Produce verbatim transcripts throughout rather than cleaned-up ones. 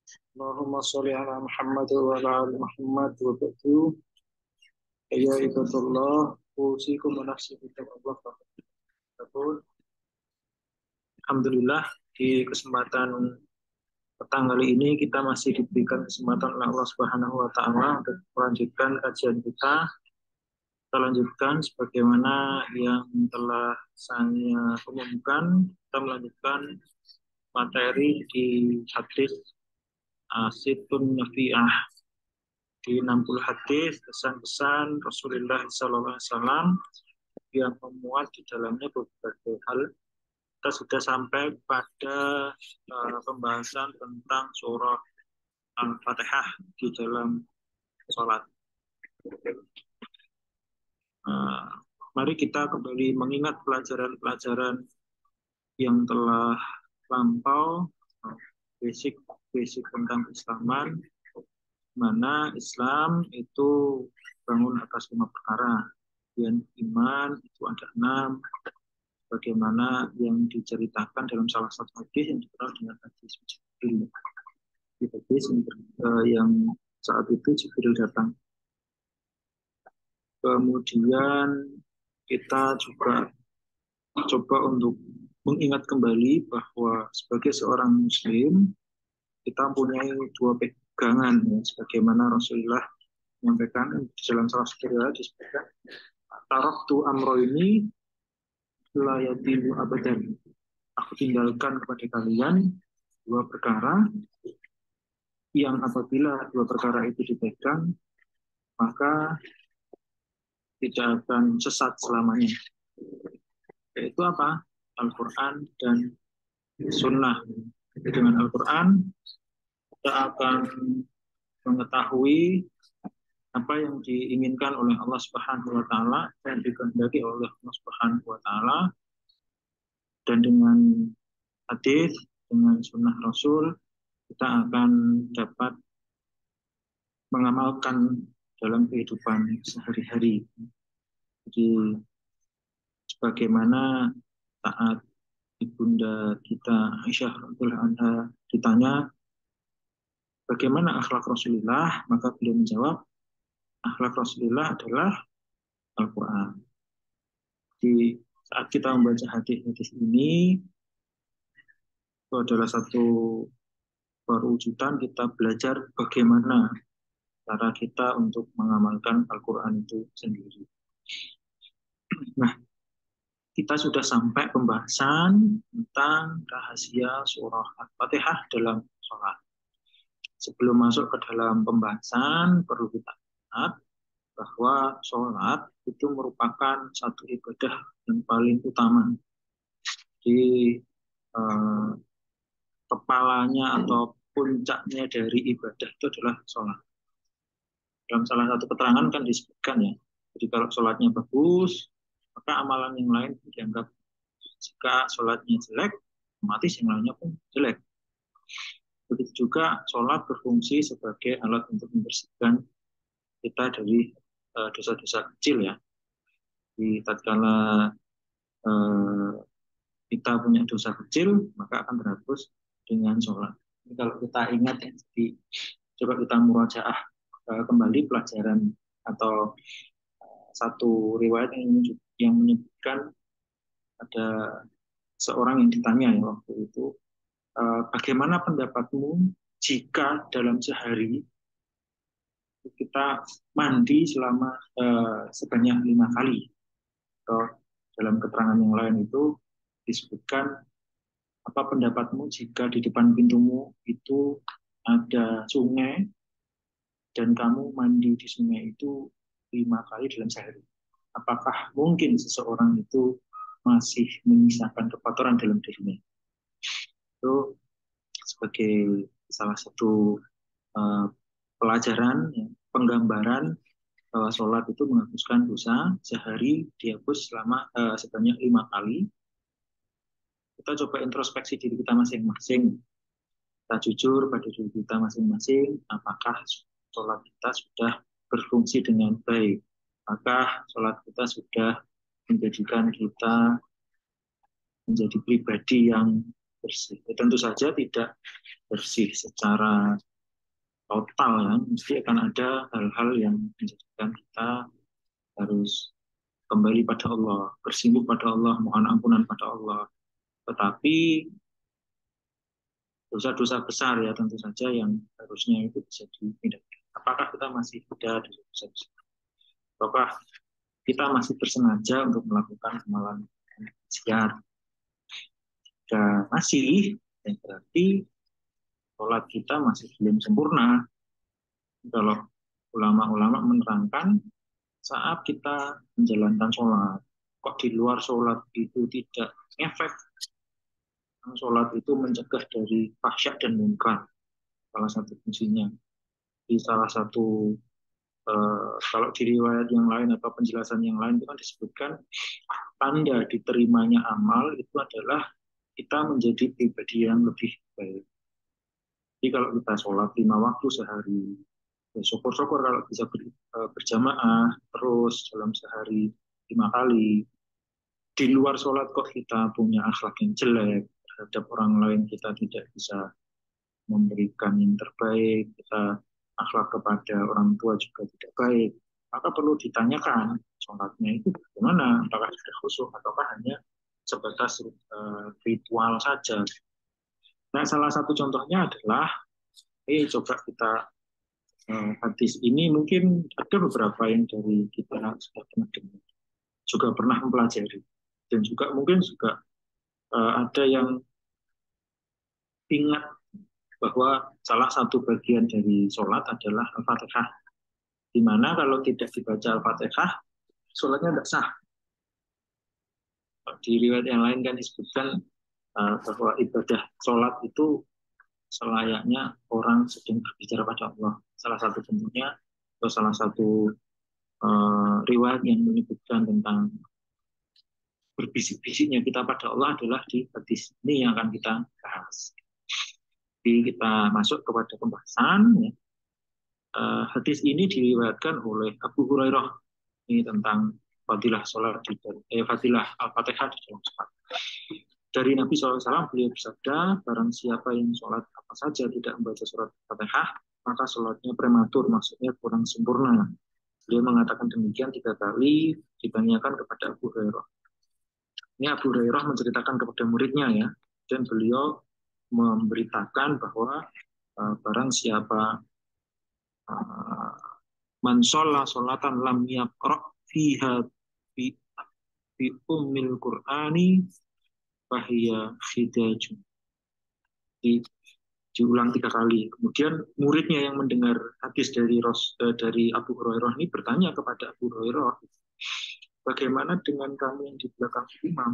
Allahumma sholli ala Muhammad wa ala ali Muhammad wa ba'du. Ya ibadallah, usikum wa nafsi bittaqwallah. Alhamdulillah, di kesempatan petang kali ini kita masih diberikan kesempatan oleh Allah Subhanahu wa taala untuk melanjutkan kajian kita. Kita lanjutkan sebagaimana yang telah saya umumkan, kita melanjutkan materi di hadis Asitun Nafi'ah, di enam puluh hadis pesan-pesan Rasulullah shallallahu alaihi wasallam yang memuat di dalamnya berbagai hal. Kita sudah sampai pada uh, pembahasan tentang surah Al-Fatihah di dalam sholat. Uh, mari kita kembali mengingat pelajaran-pelajaran yang telah lampau, basic-basic tentang Islaman, mana Islam itu bangun atas lima perkara. Dan iman itu ada enam, bagaimana yang diceritakan dalam salah satu hadis yang dikenal dengan hadis Jibril. Di hadis yang, uh, yang saat itu Jibril datang. Kemudian kita juga coba untuk mengingat kembali bahwa sebagai seorang Muslim kita mempunyai dua pegangan, ya, sebagaimana Rasulullah menyampaikan di dalam salah satu riwayat disebutkan, taraktu amro ini la yatilu abadan. Aku tinggalkan kepada kalian dua perkara yang apabila dua perkara itu dipegang maka tidak akan sesat selamanya. Yaitu apa? Al-Quran dan Sunnah. Dengan Al-Quran kita akan mengetahui apa yang diinginkan oleh Allah Subhanahu wa taala dan dikehendaki oleh Allah Subhanahu wa taala, dan dengan hadis, dengan sunnah Rasul kita akan dapat mengamalkan dalam kehidupan sehari-hari. Jadi sebagaimana saat ibunda kita Aisyah radhiyallahu anha ditanya bagaimana akhlak Rasulullah, maka beliau menjawab, akhlak Rasulullah adalah Al-Quran. Di saat kita membaca hadis-hadis ini, itu adalah satu perwujudan kita belajar bagaimana cara kita untuk mengamalkan Al-Quran itu sendiri. Nah, kita sudah sampai pembahasan tentang rahasia surah Al-Fatihah dalam sholat. Sebelum masuk ke dalam pembahasan, perlu kita ingat bahwa sholat itu merupakan satu ibadah yang paling utama. Di eh, kepalanya atau puncaknya dari ibadah itu adalah sholat. Dalam salah satu keterangan kan disebutkan, ya, jadi kalau sholatnya bagus, maka amalan yang lain dianggap. Jika sholatnya jelek, otomatis yang lainnya pun jelek. Begitu juga sholat berfungsi sebagai alat untuk membersihkan kita dari uh, dosa-dosa kecil, ya. Di tatkala uh, kita punya dosa kecil, maka akan terhapus dengan sholat. Ini kalau kita ingat, ya, jadi coba kita murajaah uh, kembali pelajaran atau uh, satu riwayat yang, yang menyebutkan ada seorang yang ditanya, ya, waktu itu, uh, bagaimana pendapatmu jika dalam sehari kita mandi selama uh, sebanyak lima kali, atau dalam keterangan yang lain itu disebutkan, apa pendapatmu jika di depan pintumu itu ada sungai dan kamu mandi di sungai itu lima kali dalam sehari? Apakah mungkin seseorang itu masih menyisakan kotoran dalam dirinya? Itu sebagai salah satu uh, pelajaran, ya, penggambaran bahwa sholat itu menghapuskan dosa sehari, dihapus selama uh, sebanyak lima kali. Kita coba introspeksi diri kita masing-masing. Kita jujur pada diri kita masing-masing, apakah sholat kita sudah berfungsi dengan baik? Apakah sholat kita sudah menjadikan kita menjadi pribadi yang bersih. Ya, tentu saja tidak bersih secara total ya, mesti akan ada hal-hal yang menjadikan kita harus kembali pada Allah, bersimpuh pada Allah, mohon ampunan pada Allah. Tetapi dosa-dosa besar ya tentu saja yang harusnya itu bisa dipindahkan. Apakah kita masih ada dosa-dosa besar? Apakah kita masih bersengaja untuk melakukan amalan maksiat? Jika masih, ya berarti sholat kita masih belum sempurna. Kalau ulama-ulama menerangkan saat kita menjalankan sholat, kok di luar sholat itu tidak efek. Sholat itu mencegah dari fahsyat dan munkar, salah satu fungsinya. Di salah satu eh, kalau di riwayat yang lain atau penjelasan yang lain itu kan disebutkan tanda diterimanya amal itu adalah kita menjadi pribadi yang lebih baik. Jadi kalau kita sholat lima waktu sehari, ya syukur-syukur kalau bisa ber, eh, berjamaah terus dalam sehari lima kali. Di luar sholat kok kita punya akhlak yang jelek terhadap orang lain, kita tidak bisa memberikan yang terbaik, kita akhlak kepada orang tua juga tidak baik, maka perlu ditanyakan sholatnya itu bagaimana, apakah sudah khusyuk ataukah hanya sebatas uh, ritual saja. Nah, salah satu contohnya adalah, eh coba kita uh, hadis ini mungkin ada beberapa yang dari kita sudah pernah dengar, juga pernah mempelajari, dan juga mungkin juga uh, ada yang ingat bahwa salah satu bagian dari sholat adalah Al-Fatihah, di mana kalau tidak dibaca Al-Fatihah, sholatnya tidak sah. Di riwayat yang lain kan disebutkan uh, bahwa ibadah sholat itu selayaknya orang sedang berbicara pada Allah. Salah satu bentuknya, atau salah satu uh, riwayat yang menyebutkan tentang berbisik-bisiknya kita pada Allah adalah di hadis ini yang akan kita bahas. Jadi kita masuk kepada pembahasan. Ya. Uh, hadis ini diriwayatkan oleh Abu Hurairah, ini tentang fadilah sholat di eh, fadilah al-fatihah di dalam sholat. Dari Nabi shallallahu alaihi wasallam beliau bersabda, barang siapa yang sholat apa saja tidak membaca surat al-fatihah, maka sholatnya prematur, maksudnya kurang sempurna. Beliau mengatakan demikian tiga kali, ditanyakan kepada Abu Hurairah. Ini Abu Hurairah menceritakan kepada muridnya ya, dan beliau memberitakan bahwa uh, barang siapa uh, man sholla sholatan lam yaqra fiha bi, bi ummil qur'ani fahiya khidajun. Di, diulang tiga kali. Kemudian muridnya yang mendengar hadis dari Ros, eh, dari Abu Hurairah ini bertanya kepada Abu Hurairah, bagaimana dengan kamu yang di belakang imam?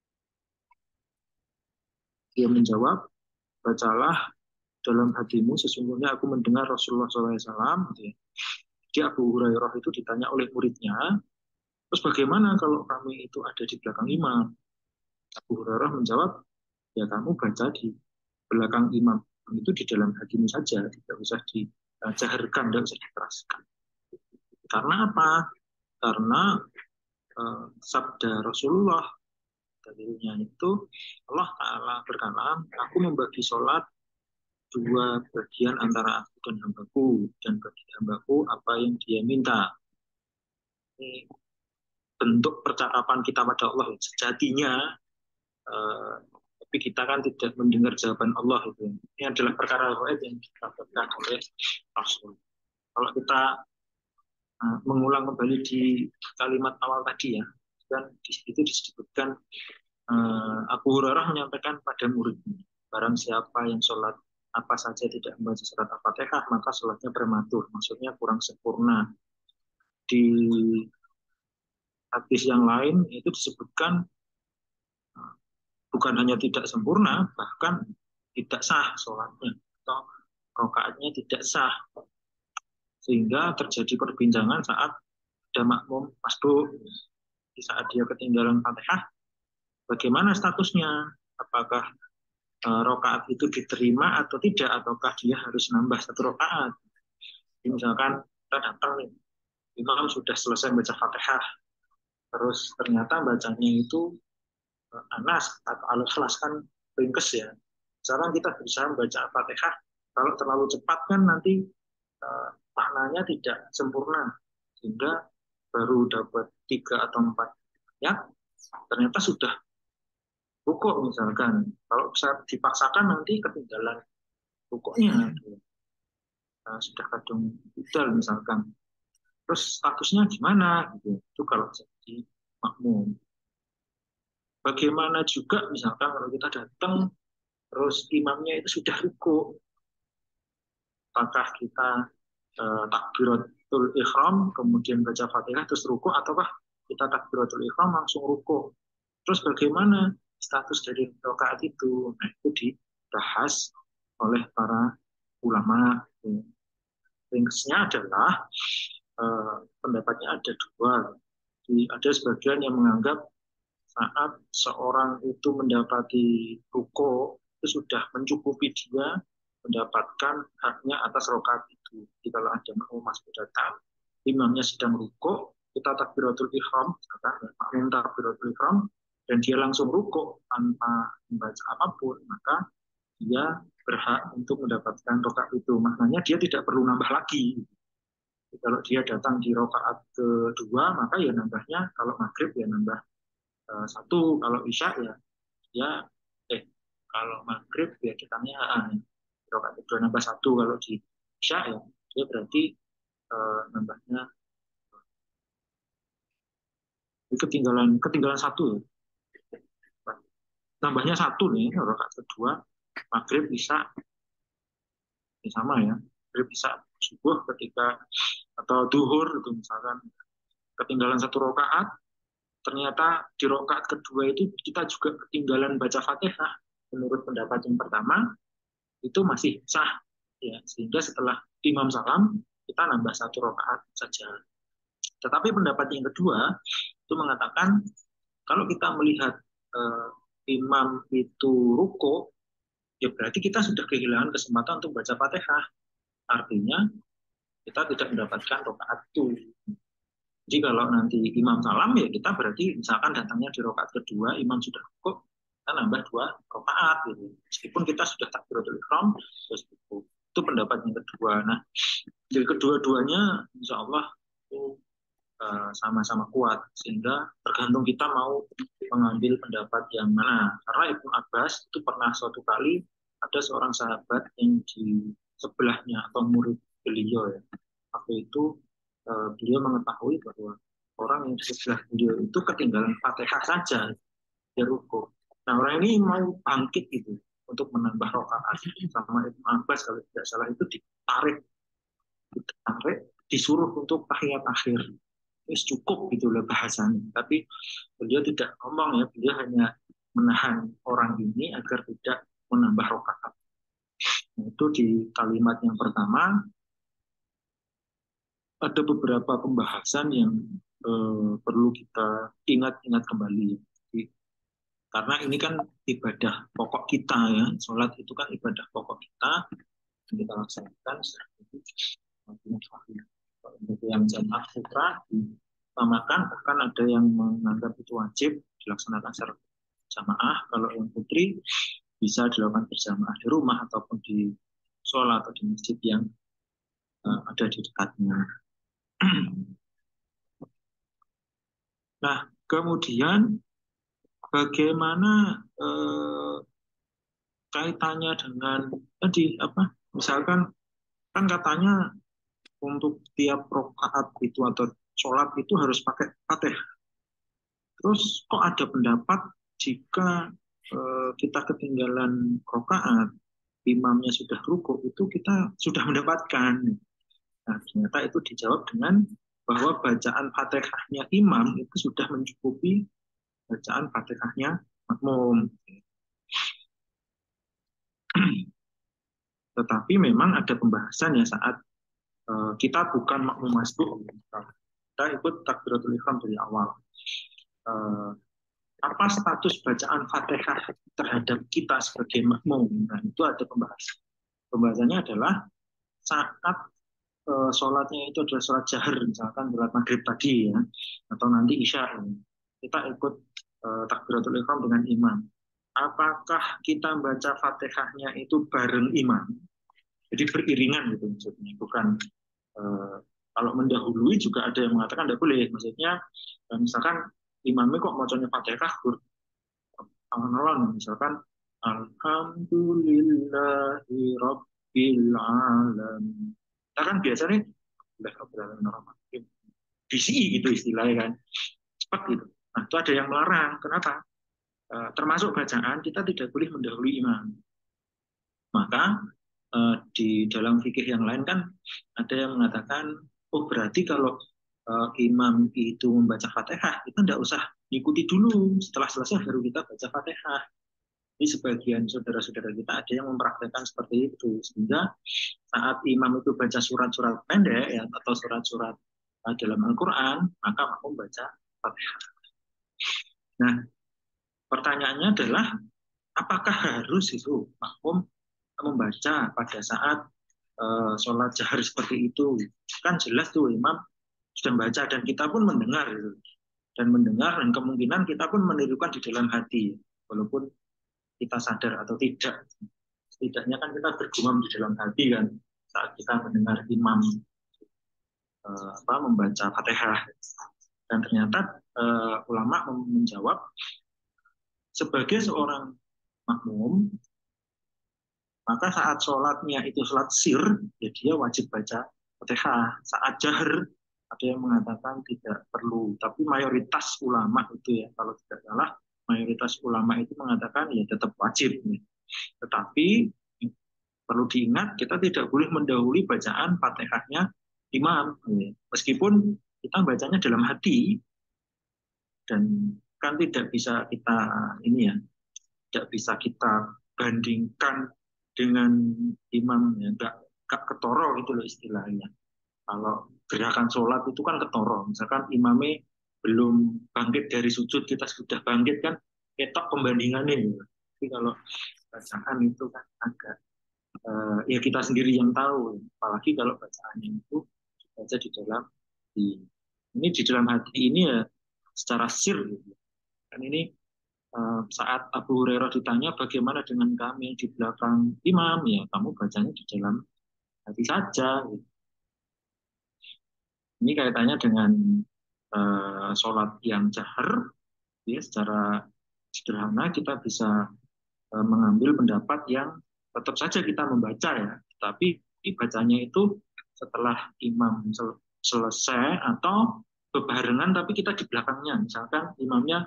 Dia menjawab, bacalah dalam hatimu, sesungguhnya aku mendengar Rasulullah shallallahu alaihi wasallam. Jadi Abu Hurairah itu ditanya oleh muridnya, terus bagaimana kalau kami itu ada di belakang imam? Abu Hurairah menjawab, ya kamu baca di belakang imam itu di dalam hatimu saja, tidak usah dijaharkan, tidak usah dikeraskan. Karena apa? Karena uh, sabda Rasulullah dalilnya itu Allah Ta'ala berkata, aku membagi sholat dua bagian antara aku dan hambaku, dan bagi hambaku apa yang dia minta. Ini bentuk percakapan kita pada Allah sejatinya, uh, tapi kita kan tidak mendengar jawaban Allah itu. Ini adalah perkara gaib yang dikatakan oleh Rasul. Kalau kita uh, mengulang kembali di kalimat awal tadi ya, dan di situ disebutkan uh, Abu Hurairah menyampaikan pada muridnya, barang siapa yang sholat apa saja tidak membaca surat Al-Fatihah, maka sholatnya prematur, maksudnya kurang sempurna. Di hadis yang lain itu disebutkan uh, bukan hanya tidak sempurna, bahkan tidak sah sholatnya, atau rokaatnya tidak sah, sehingga terjadi perbincangan saat ada makmum masbuk, di saat dia ketinggalan Fatihah, bagaimana statusnya, apakah e, rokaat itu diterima atau tidak, ataukah dia harus nambah satu rokaat. Jadi misalkan kita datang nih, imam sudah selesai baca Fatihah, terus ternyata bacanya itu Anas atau Al-Ikhlas kan ringkes ya. Sekarang kita berusaha membaca Al-Fatihah, kalau terlalu cepat kan nanti uh, maknanya tidak sempurna, sehingga baru dapat tiga atau empat ya, ternyata sudah rukuk misalkan. Kalau bisa dipaksakan nanti ketinggalan rukuknya, uh, sudah kadung budal misalkan. Terus statusnya gimana gitu? Itu kalau jadi makmum. Bagaimana juga misalkan kalau kita datang terus imamnya itu sudah ruku, apakah kita eh, takbiratul ihram kemudian baca Fatihah terus ruku, ataukah kita takbiratul ihram langsung ruku? Terus bagaimana status dari rakaat itu? Nah, itu dibahas oleh para ulama. Ringkasnya adalah eh, pendapatnya ada dua. Di, ada sebagian yang menganggap saat seorang itu mendapati ruko itu sudah mencukupi dia mendapatkan haknya atas rokaat itu. Jadi kalau ada makmum masuk datang, imamnya sedang ruko, kita takbiratul ihram, makmum takbiratul ihram, dan dia langsung ruko tanpa membaca apapun, maka dia berhak untuk mendapatkan rokaat itu. Maknanya dia tidak perlu nambah lagi. Jadi kalau dia datang di rokaat kedua, maka ya nambahnya kalau maghrib ya nambah uh, satu, kalau isya ya ya eh kalau maghrib ya kitanya ah, rokaat kedua nambah satu, kalau di isya ya dia berarti uh, nambahnya ketinggalan ketinggalan satu ya. Nambahnya satu nih rokaat kedua maghrib isya ya sama ya, maghrib isya subuh ketika atau duhur itu misalkan ketinggalan satu rokaat, ternyata di rokaat kedua itu kita juga ketinggalan baca Fatihah menurut pendapat yang pertama itu masih sah ya, sehingga setelah imam salam kita nambah satu rokaat saja. Tetapi pendapat yang kedua itu mengatakan kalau kita melihat eh, imam itu ruko, ya berarti kita sudah kehilangan kesempatan untuk baca Fatihah. Artinya kita tidak mendapatkan rokaat itu. Jadi kalau nanti imam salam ya kita berarti misalkan datangnya di rokaat kedua, imam sudah ruko, kita nambah dua rokaat gitu. Meskipun kita sudah takbiratul ihram terus ruku. Itu pendapat yang kedua. Nah, dari kedua-duanya insya Allah itu uh, sama-sama kuat, sehingga tergantung kita mau mengambil pendapat yang mana. Karena Ibnu Abbas itu pernah suatu kali ada seorang sahabat yang di sebelahnya atau murid beliau ya. Waktu itu uh, beliau mengetahui bahwa orang yang di sebelah beliau itu ketinggalan Fatihah saja dia ruku. Nah, orang ini mau bangkit gitu untuk menambah rokaat sama Ibnu Abbas kalau tidak salah itu ditarik ditarik disuruh untuk tahiyat akhir. Itu cukup gitu loh bahasanya. Tapi beliau tidak ngomong ya, beliau hanya menahan orang ini agar tidak menambah rokaat. Nah, itu di kalimat yang pertama ada beberapa pembahasan yang eh, perlu kita ingat-ingat kembali. Jadi, karena ini kan ibadah pokok kita ya, sholat itu kan ibadah pokok kita yang kita laksanakan secara untuk yang jamaah putra ditamakan, bahkan ada yang menganggap itu wajib dilaksanakan secara jamaah. Kalau yang putri bisa dilakukan berjamaah di rumah ataupun di sholat atau di masjid yang uh, ada di dekatnya. Nah, kemudian bagaimana eh, kaitannya dengan tadi apa? Misalkan kan katanya untuk tiap rakaat itu atau sholat itu harus pakai Fatihah. Terus kok ada pendapat jika eh, kita ketinggalan rakaat, imamnya sudah rukuk itu kita sudah mendapatkan. Nah, ternyata itu dijawab dengan bahwa bacaan Fatihahnya imam itu sudah mencukupi bacaan Fatihahnya makmum. Tetapi memang ada pembahasan ya saat uh, kita bukan makmum masbuk, kita ikut takbiratul ihram dari awal. Uh, apa status bacaan Fatihah terhadap kita sebagai makmum? Nah, itu ada pembahasan. Pembahasannya adalah saat uh, sholatnya itu adalah sholat jahar, misalkan sholat maghrib tadi ya, atau nanti isya, kita ikut uh, takbiratul ihram dengan imam. apakah kita baca Fatihahnya itu bareng imam, jadi beriringan gitu maksudnya, bukan eh, kalau mendahului juga ada yang mengatakan tidak boleh, maksudnya eh, misalkan imamnya kok bacanya Fatihah alon misalkan Alhamdulillahi Rabbil Alamin. Kita kan biasanya D C I gitu istilahnya kan, cepat gitu. Nah itu ada yang melarang. Kenapa? E, termasuk bacaan kita tidak boleh mendahului imam. Maka e, di dalam fikih yang lain kan ada yang mengatakan, oh berarti kalau e, imam itu membaca Fatihah, kita tidak usah ikuti dulu. Setelah selesai baru kita baca Fatihah. Jadi sebagian saudara-saudara kita ada yang mempraktekkan seperti itu, sehingga saat imam itu baca surat-surat pendek ya, atau surat-surat uh, dalam Al-Quran, maka makmum baca Fatihah. Nah, pertanyaannya adalah apakah harus itu makmum membaca pada saat uh, sholat jahar seperti itu? Kan jelas tuh imam sudah baca dan kita pun mendengar gitu. Dan mendengar dan kemungkinan kita pun menirukan di dalam hati, walaupun kita sadar atau tidak. Setidaknya kan kita bergumam di dalam hati kan saat kita mendengar imam uh, apa, membaca Fatihah. Dan ternyata uh, ulama menjawab sebagai seorang makmum, maka saat sholatnya itu sholat sir, ya dia wajib baca Fatihah. Saat jahar ada yang mengatakan tidak perlu, tapi mayoritas ulama itu ya, kalau tidak salah, mayoritas ulama itu mengatakan ya tetap wajib. Ya. Tetapi perlu diingat kita tidak boleh mendahului bacaan Fatihahnya imam. Ya. Meskipun kita bacanya dalam hati, dan kan tidak bisa kita ini ya, tidak bisa kita bandingkan dengan imam ya, nggak nggak ketoro itu loh istilahnya. Kalau gerakan sholat itu kan ketoro, misalkan imamnya belum bangkit dari sujud kita sudah bangkit kan, ketok pembandingannya gitu. Tapi kalau bacaan itu kan agak uh, ya kita sendiri yang tahu, apalagi kalau bacaannya itu baca di dalam di ini di dalam hati ini ya secara sir gitu. Dan ini uh, saat Abu Hurairah ditanya bagaimana dengan kami yang di belakang imam, ya kamu bacanya di dalam hati saja. Gitu. Ini kaitannya dengan uh, sholat yang jahar, ya secara sederhana kita bisa uh, mengambil pendapat yang tetap saja kita membaca ya, tapi bacanya itu setelah imam sel selesai atau bebarengan tapi kita di belakangnya, misalkan imamnya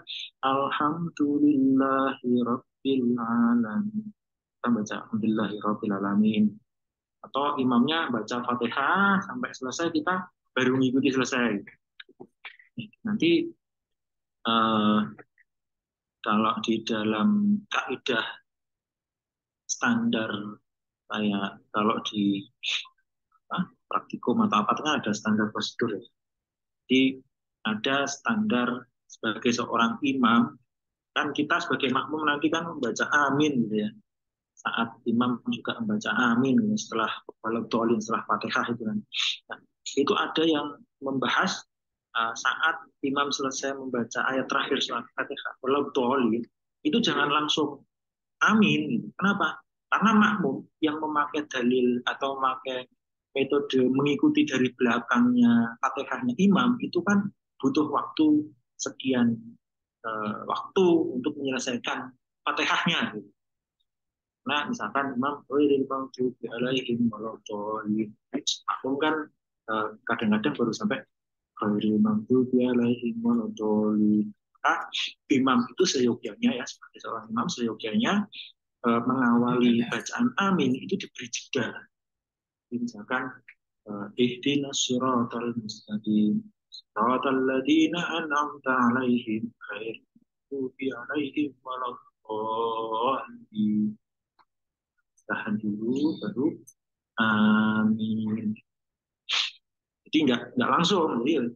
Alhamdulillahirabbil alamin, kita baca Alhamdulillahirabbil alamin, atau imamnya baca Fatihah sampai selesai kita baru mengikuti selesai. Nanti eh, kalau di dalam kaidah standar kayak kalau di ah, praktikum atau apa kan ada standar prosedur ya. Jadi ada standar sebagai seorang imam, kan kita sebagai makmum nanti kan membaca amin gitu ya. Saat imam juga membaca amin gitu, setelah waladhdallin, setelah Fatihah itu kan. Nah, itu ada yang membahas uh, saat imam selesai membaca ayat terakhir setelah Fatihah waladhdallin, itu jangan langsung amin gitu. Kenapa? Karena makmum yang memakai dalil atau memakai metode mengikuti dari belakangnya Fatihahnya imam itu kan butuh waktu sekian uh, waktu untuk menyelesaikan Fatihahnya gitu. Nah, misalkan imam ghairil maghdubi alaihim waladdallin. Makmum kan uh, kadang-kadang baru sampai ghairil maghdubi alaihim waladdallin. Maka imam itu seyogyanya ya, sebagai seorang imam seyogyanya uh, mengawali bacaan amin itu diberi jeda. Misalkan ihdinas siratal mustaqim siratal ladzina an'amta 'alaihim ghairil maghdubi 'alaihim waladdallin. Tahan dulu baru amin. Jadi nggak nggak langsung, jadi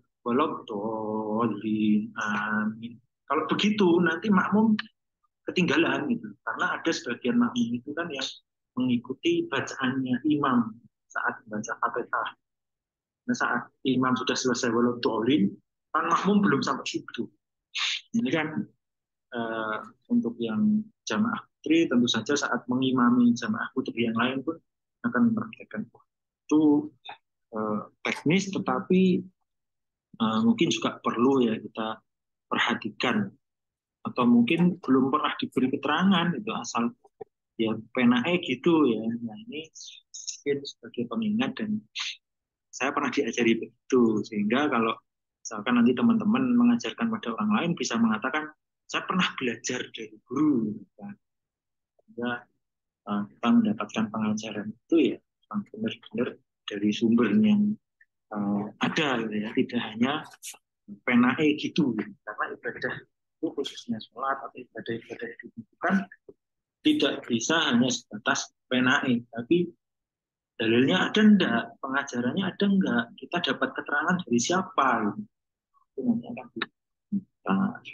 waladdallin amin. Kalau begitu nanti makmum ketinggalan gitu, karena ada sebagian makmum itu kan yang mengikuti bacaannya imam saat membaca Fatihah. Nah, saat imam sudah selesai waladhdallin, kan makmum belum sampai situ. Ini kan uh, untuk yang jamaah putri tentu saja saat mengimami jamaah putri yang lain pun akan memperhatikan itu eh, teknis, tetapi eh, mungkin juga perlu ya kita perhatikan, atau mungkin belum pernah diberi keterangan itu asal ya penae gitu ya. Nah ini mungkin sebagai pengingat, dan saya pernah diajari begitu, sehingga kalau misalkan nanti teman-teman mengajarkan pada orang lain bisa mengatakan saya pernah belajar dari guru, kan? Sehingga uh, kita mendapatkan pengajaran itu ya yang benar-benar dari sumber yang uh, ada gitu ya, tidak hanya penae gitu, karena ibadah itu khususnya sholat atau ibadah-ibadah itu kan tidak bisa hanya sebatas penae, tapi dalilnya ada enggak, pengajarannya ada enggak, kita dapat keterangan dari siapa gitu. Itu nanti akan kita.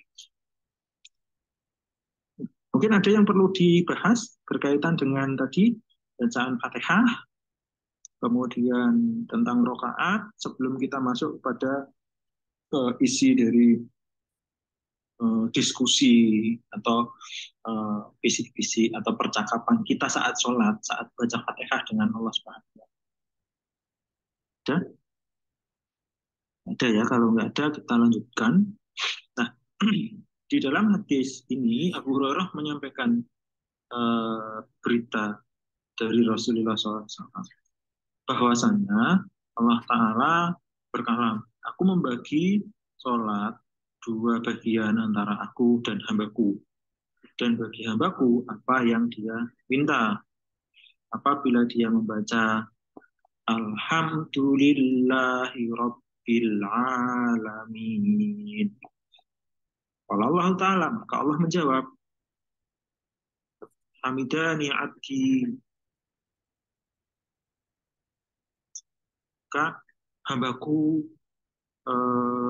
Mungkin ada yang perlu dibahas berkaitan dengan tadi bacaan Fatihah, kemudian tentang rokaat, sebelum kita masuk pada uh, isi dari uh, diskusi atau uh, visi-visi atau percakapan kita saat sholat, saat baca Fatihah dengan Allah Subhanahu wa taala. Ada? Ada ya, kalau nggak ada kita lanjutkan. Nah, di dalam hadis ini Abu Hurairah menyampaikan uh, berita dari Rasulullah shallallahu alaihi wasallam bahwasanya Allah Ta'ala berkalam, aku membagi sholat dua bagian antara aku dan hambaku, dan bagi hambaku apa yang dia minta. Apabila dia membaca Alhamdulillahi Rabbil Alamin, kalau Allah Ta'ala, maka Allah menjawab Hamidani abdi, maka hambaku eh,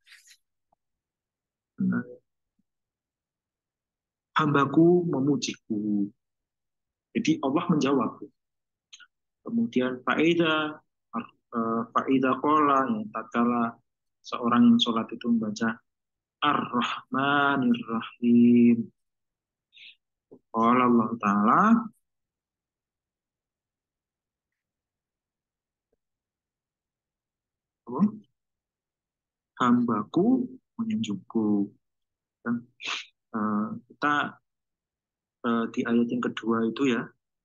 hambaku memujiku. Jadi Allah menjawab. Kemudian faida faida kola, ya, tatkala seorang yang sholat itu membaca Ar-Rahmanir Rahim, qala Allah Ta'ala, hambaku menyanjungku. Dan uh, kita uh, di ayat yang kedua itu ya,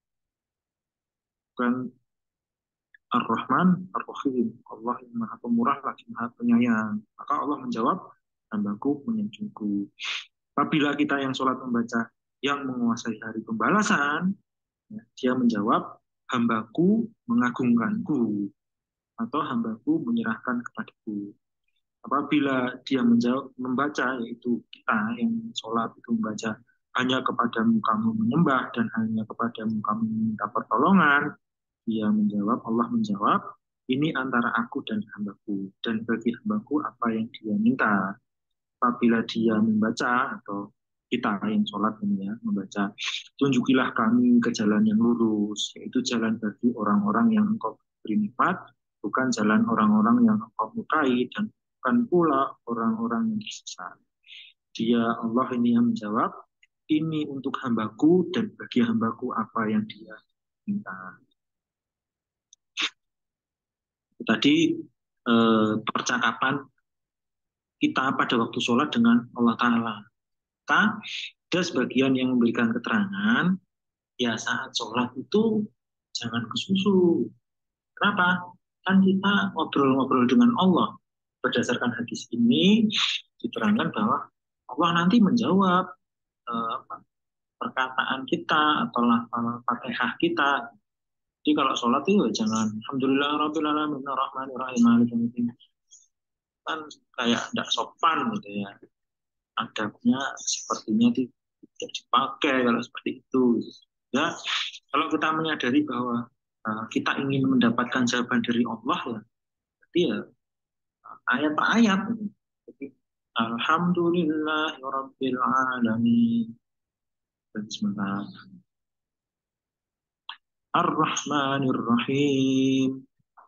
bukan Ar-Rahman Ar-Rahim, Allah yang maha pemurah lagi maha penyayang. Maka Allah menjawab, hambaku menyanjungku. Apabila kita yang sholat membaca yang menguasai hari pembalasan, ya, dia menjawab, hambaku mengagungkanku, atau hambaku menyerahkan kepadaku. Apabila dia menjawab, membaca, yaitu kita yang sholat itu membaca hanya kepadamu kamu menyembah dan hanya kepadamu kamu meminta pertolongan, dia menjawab, Allah menjawab, ini antara aku dan hambaku, dan bagi hambaku apa yang dia minta. Apabila dia membaca, atau kita yang sholat ini ya, membaca, tunjukilah kami ke jalan yang lurus, yaitu jalan bagi orang-orang yang engkau beri nikmat, bukan jalan orang-orang yang engkau murkai, dan bukan pula orang-orang yang tersesat. Dia, Allah ini yang menjawab, ini untuk hambaku dan bagi hambaku apa yang dia minta. Tadi eh, percakapan kita pada waktu sholat dengan Allah Ta'ala. Kita ada sebagian yang memberikan keterangan, ya saat sholat itu jangan kesusu. Kenapa? Kan kita ngobrol-ngobrol dengan Allah. Berdasarkan hadis ini diterangkan bahwa Allah nanti menjawab eh, perkataan kita atau lafal Fatihah kita. Jadi kalau sholat itu jangan Alhamdulillah Rabbil Alamin Ar-Rahmanir Rahim Maliki Yaumiddin. Kan kayak tidak sopan gitu ya. Adabnya sepertinya tidak dipakai kalau seperti itu. Ya, kalau kita menyadari bahwa uh, kita ingin mendapatkan jawaban dari Allah ya, berarti ya ayat per ayat. Jadi, Alhamdulillahirabbil alamin. Bismillah. Ar-Rahmanir Rahim.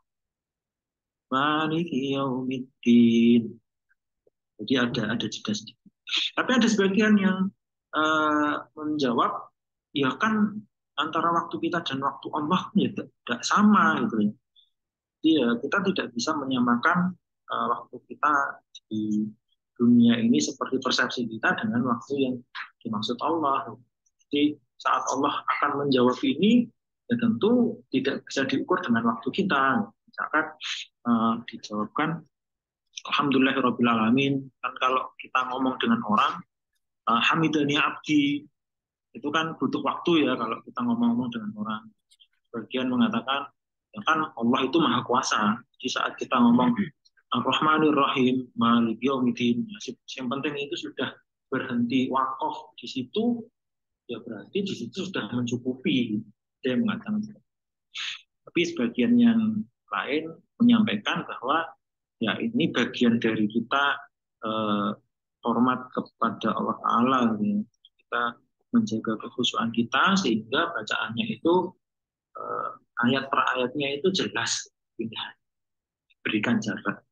Maliki Yaumiddin. Jadi ada ada jeda sedikit. Tapi ada sebagian yang uh, menjawab, ya kan antara waktu kita dan waktu Allah ya tidak sama gitu ya. Jadi ya kita tidak bisa menyamakan uh, waktu kita di dunia ini seperti persepsi kita dengan waktu yang dimaksud Allah. Jadi saat Allah akan menjawab ini, ya tentu tidak bisa diukur dengan waktu kita. Misalkan uh, dijawabkan Alhamdulillahirrabbilalamin, kan kalau kita ngomong dengan orang, uh, Hamidani Abdi, itu kan butuh waktu ya kalau kita ngomong-ngomong dengan orang. Bagian mengatakan, ya kan Allah itu maha kuasa. Di saat kita ngomong Ar-Rahmanir Rahim, Maliki Yaumiddin, yang penting itu sudah berhenti wakaf di situ, ya berarti di situ sudah mencukupi. Dia mengatakan. Tapi sebagian yang lain menyampaikan bahwa ya ini bagian dari kita eh, hormat kepada Allah Ta'ala. Ya. Kita menjaga kekhusyuan kita sehingga bacaannya itu eh, ayat per ayatnya itu jelas, tidak berikan jarak.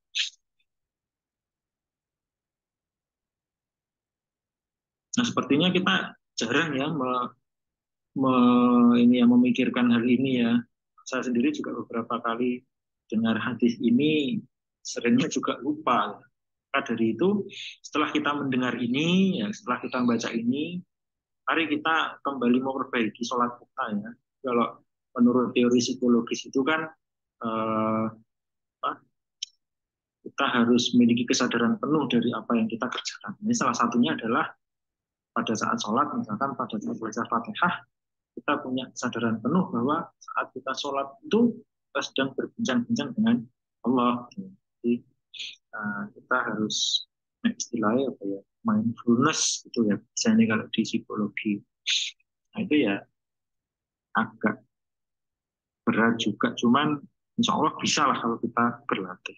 Nah, sepertinya kita jarang ya me, me, ini ya memikirkan hal ini ya. Saya sendiri juga beberapa kali dengar hadis ini seringnya juga lupa. Maka dari itu, setelah kita mendengar ini, ya setelah kita membaca ini, mari kita kembali memperbaiki sholat kita ya. Kalau menurut teori psikologis itu kan eh, apa, kita harus memiliki kesadaran penuh dari apa yang kita kerjakan. Ini salah satunya adalah pada saat sholat, misalkan pada saat baca Fatihah, kita punya kesadaran penuh bahwa saat kita sholat itu kita sedang berbincang-bincang dengan Allah. Jadi uh, kita harus nah, istilahnya apa ya, mindfulness gitu ya, misalnya kalau di psikologi. Nah itu ya agak berat juga, cuman insya Allah bisa lah kalau kita berlatih.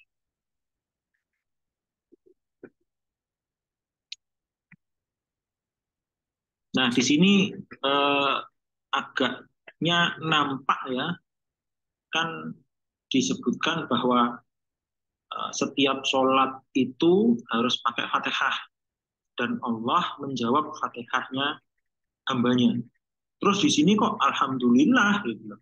Nah di sini eh, agaknya nampak ya, kan disebutkan bahwa uh, setiap sholat itu harus pakai Fatihah dan Allah menjawab Fatihahnya hambanya. Terus di sini kok Alhamdulillah gitu.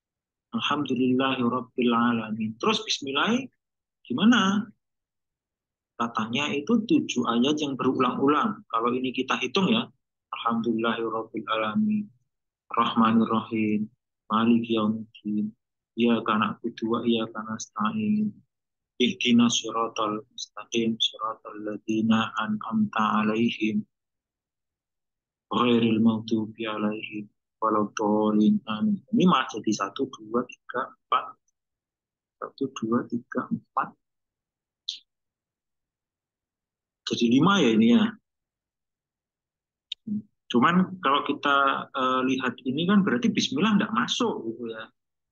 Alhamdulillahirrabbilalamin. Terus Bismillah gimana? Katanya itu tujuh ayat yang berulang-ulang. Kalau ini kita hitung ya, Alhamdulillahirrabbilalamin, Rahmanirrahim, Maliki Yaumiddin, Iyyaka na'budu wa iyyaka nasta'in, Ihdinas siratal mustaqim siratal ladzina an'amta 'alaihim ghairil maghdubi 'alaihim waladdallin. Amin. Ini mah jadi satu, dua, tiga, empat. Satu, dua, tiga, empat. Jadi lima ya ini ya. Cuman kalau kita uh, lihat ini kan berarti Bismillah nggak masuk gitu ya.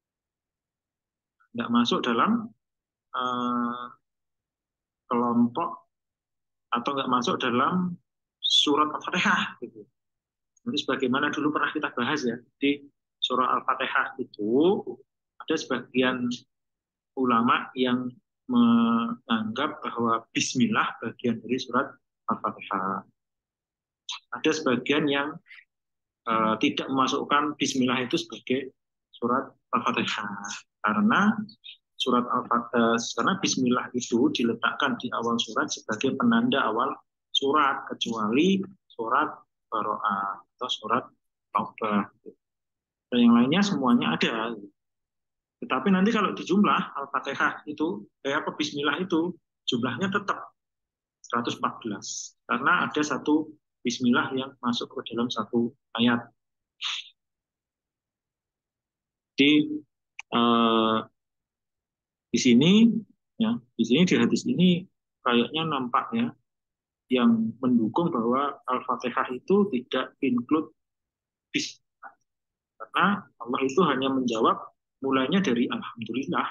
Nggak masuk dalam uh, kelompok atau nggak masuk dalam surat Al-Fatihah gitu. Jadi sebagaimana dulu pernah kita bahas ya, di surah Al-Fatihah itu ada sebagian ulama yang menganggap bahwa Bismillah bagian dari surat Al-Fatihah. Ada sebagian yang uh, tidak memasukkan Bismillah itu sebagai surat Al-Fatihah karena surat Al-Fatihah karena Bismillah itu diletakkan di awal surat sebagai penanda awal surat, kecuali surat Baro'ah atau surat Taubah. Dan yang lainnya semuanya ada. Tetapi nanti kalau dijumlah Al-Fatihah itu, kayak apa Bismillah itu, jumlahnya tetap seratus empat belas. Karena ada satu Bismillah yang masuk ke dalam satu ayat. Di eh, di sini, ya, di sini di hadis ini kayaknya nampak ya, yang mendukung bahwa Al-Fatihah itu tidak include Bismillah. Karena Allah itu hanya menjawab mulainya dari Alhamdulillah.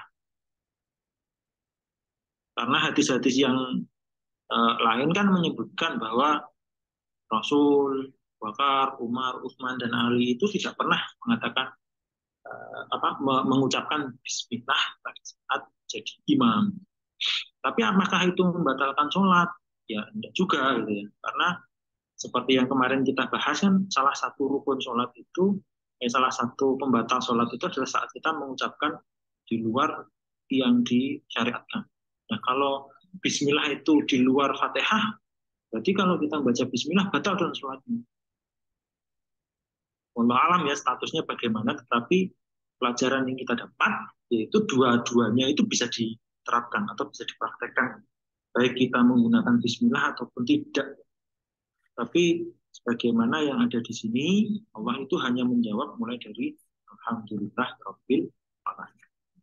Karena hadis-hadis yang uh, lain kan menyebutkan bahwa Rasul, Bakar, Umar, Utsman dan Ali itu tidak pernah mengatakan uh, apa mengucapkan Bismillah pada saat jadi imam. Tapi apakah itu membatalkan sholat? Ya tidak juga gitu ya. Karena Seperti yang kemarin kita bahas kan, salah satu rukun sholat itu, eh, salah satu pembatal sholat itu adalah saat kita mengucapkan di luar yang disyariatkan. Nah, kalau Bismillah itu di luar Fatihah, berarti kalau kita baca Bismillah batal dengan sholatnya. Wallahu alam ya statusnya bagaimana, tetapi pelajaran yang kita dapat yaitu dua-duanya itu bisa diterapkan atau bisa dipraktekkan, baik kita menggunakan Bismillah ataupun tidak. Tapi sebagaimana yang ada di sini, Allah itu hanya menjawab mulai dari Alhamdulillah Rabbil Alamin.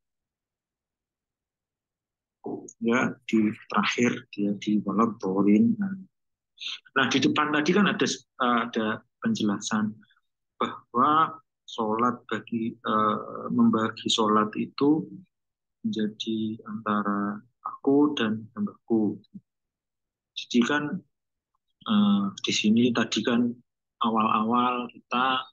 Ya, di terakhir dia di waladhdallin. Nah, di depan tadi kan ada ada penjelasan bahwa sholat bagi uh, membagi sholat itu menjadi antara aku dan hambaku. Jadi kan uh, di sini tadi kan awal-awal kita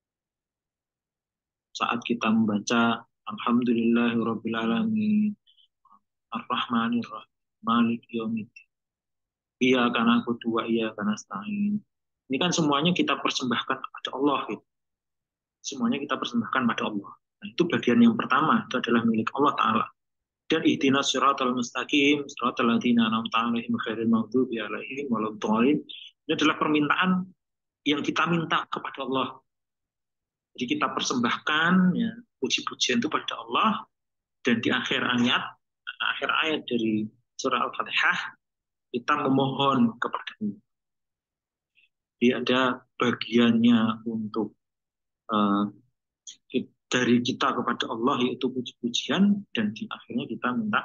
saat kita membaca Alhamdulillahirabbil alamin Ar-Rahmanir Rahim Maliki Yaumiddin iya karena aku dua iya karena stain. Ini kan semuanya kita persembahkan kepada Allah gitu. Semuanya kita persembahkan pada Allah. Nah, itu bagian yang pertama, itu adalah milik Allah Ta'ala. Dan ihdinas siratal mustaqim, siratal ladzina an'amta 'alaihim ghairil maghdubi 'alaihim waladdallin. Ini adalah permintaan yang kita minta kepada Allah. Jadi kita persembahkan ya, puji-pujian itu pada Allah, dan di akhir ayat, akhir ayat dari surah Al-Fatihah kita memohon kepada Allah. Jadi ada bagiannya untuk uh, dari kita kepada Allah yaitu puji-pujian, dan di akhirnya kita minta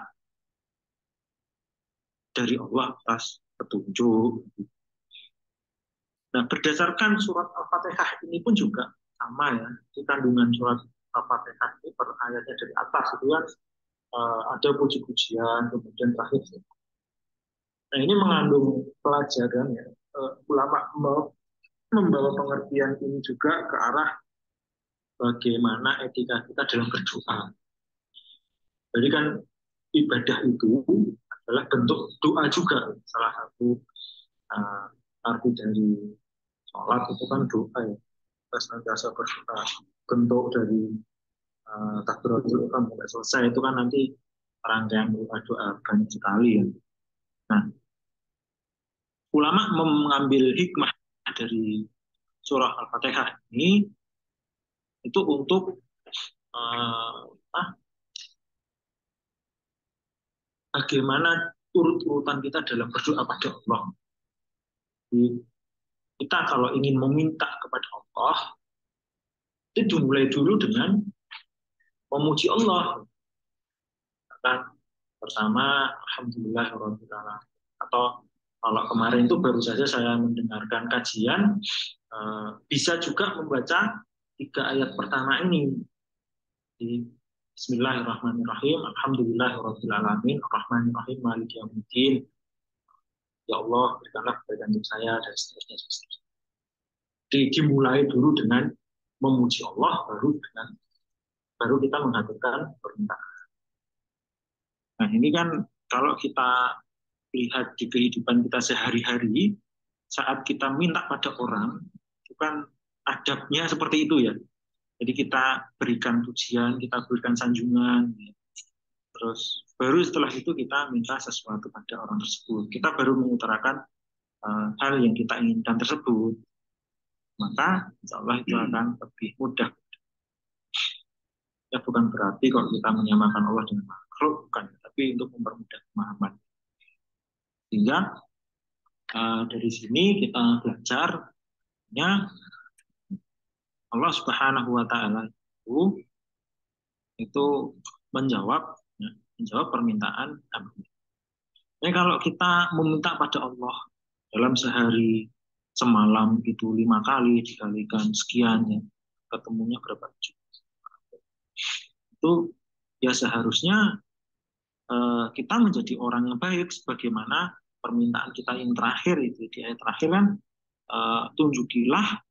dari Allah atas petunjuk. Nah, berdasarkan surat Al-Fatihah ini pun juga sama ya, di kandungan surat Al-Fatihah ini per ayatnya dari atas itu kan uh, ada puji-pujian, kemudian terakhir. Nah, ini mengandung pelajaran ya, uh, ulama membawa pengertian ini juga ke arah bagaimana etika kita dalam berdoa. Jadi kan ibadah itu adalah bentuk doa juga. Salah satu uh, arti dari sholat itu kan doa ya. Kita senantiasa berdoa. Bentuk dari uh, takbiratul ihram sampai selesai itu kan nanti rangkaian doa-doa banyak sekali ya. Nah, ulama mengambil hikmah dari surah Al-Fatihah ini itu untuk uh, ah, bagaimana urut-urutan kita dalam berdoa pada Allah. Jadi, kita kalau ingin meminta kepada Allah, itu dimulai dulu dengan memuji Allah. Kan pertama, Alhamdulillahirabbil alamin. Atau kalau kemarin itu baru saja saya mendengarkan kajian, eh, bisa juga membaca tiga ayat pertama ini. Di Bismillahirrahmanirrahim, Alhamdulillahirabbil alamin, Ar-Rahmanirrahim, Maliki Yaumiddin. Ya Allah, berikanlah kebaikan untuk saya, dan seterusnya. Jadi dimulai dulu dengan memuji Allah, baru dengan baru kita menghaturkan permintaan. Nah, ini kan kalau kita lihat di kehidupan kita sehari-hari, saat kita minta pada orang, itu kan adabnya seperti itu ya. Jadi kita berikan pujian, kita berikan sanjungan, ya. Terus baru setelah itu kita minta sesuatu pada orang tersebut. Kita baru mengutarakan uh, hal yang kita inginkan tersebut. Maka insya Allah itu akan lebih mudah. Ya, bukan berarti kalau kita menyamakan Allah dengan makhluk, bukan, tapi untuk mempermudah pemahaman. Sehingga uh, dari sini kita belajar ya, Allah Subhanahu wa taala itu itu menjawab ya, menjawab permintaan kami. Jadi kalau kita meminta pada Allah dalam sehari semalam itu lima kali dikalikan sekian ya, ketemunya berapa jam? Itu ya seharusnya uh, kita menjadi orang yang baik, sebagaimana permintaan kita yang terakhir itu di ayat terakhir kan, uh, tunjukilah